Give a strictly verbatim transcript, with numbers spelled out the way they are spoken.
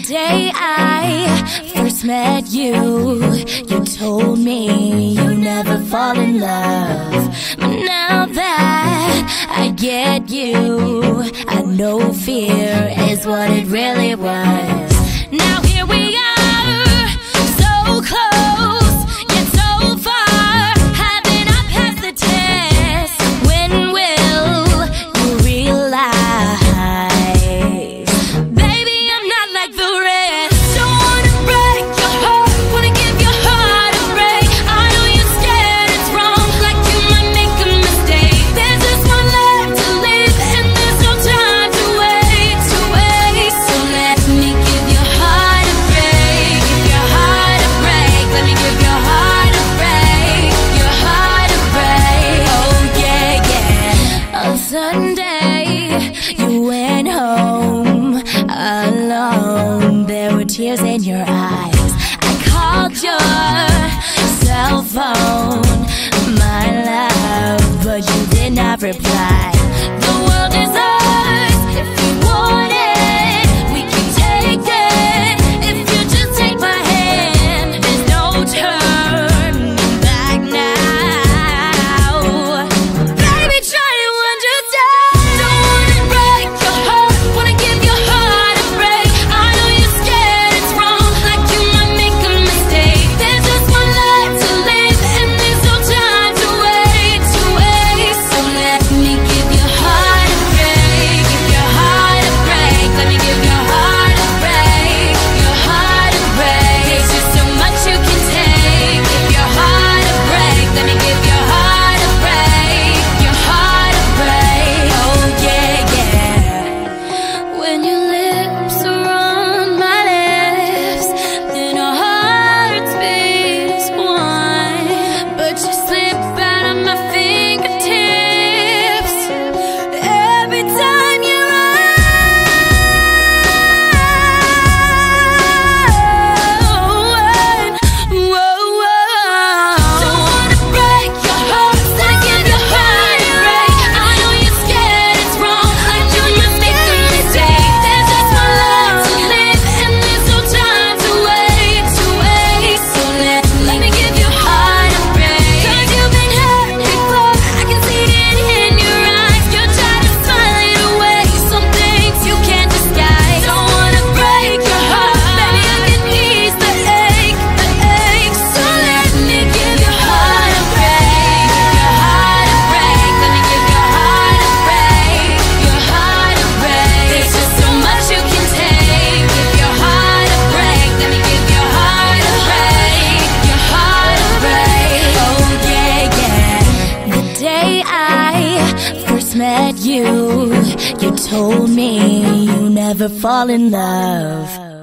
day I first met you, you told me you never fall in love. But now that I get you, I know fear is what it really was. Now here we are, so close, yet so far. Haven't I passed the test? When will you realize? Baby, I'm not like the rest. Don't wanna break your heart, wanna give your heart a break. I know you're scared it's wrong, like you might make a mistake. There's just one life to live, and there's no time to wait, to wait. So let me give your heart a break, give your heart a break. Let me give your heart a break, your heart a break. Oh yeah, yeah. On Sunday, you went home alone. There were tears in your eyes. I called your cell phone, my love, but you did not reply. The world is ours if you want it. We can take it if you just take my hand. There's no turning back now. Baby, try to understand. Don't wanna break your heart, wanna give your heart a break. I know you're scared it's wrong, like you might make a mistake. There's just one life to live, and there's no time to wait, to wait. So let me give your heart a break, give your heart a break. Let me give your heart a break, your heart a break. There's just so much you can take. Give your heart a break. Let me give your heart a break, your heart a break. Oh yeah, yeah. When your lips are on my lips, then our hearts beat as one. But you slip out of my fingertips every time you run. Whoa, whoa. Don't wanna break your heart, wanna give your heart a break. I know you're scared it's wrong, like you might make a mistake. There's just one life to live, and there's no time to wait, to wait. So let, let me give your heart a break. 'Cause you've been hurt before, I can see it in your eyes. You're trying to smile it away, some things you can't disguise. Don't wanna break your heart, baby, I can ease the ache, the ache. So let me give your heart a break, your heart a break. Let me give your heart a break, your heart a break. There's just so much you can take. Give your heart a break. Let me give your heart a break, your heart a break. Oh yeah, yeah. The day I first met you, you told me you never fall in love.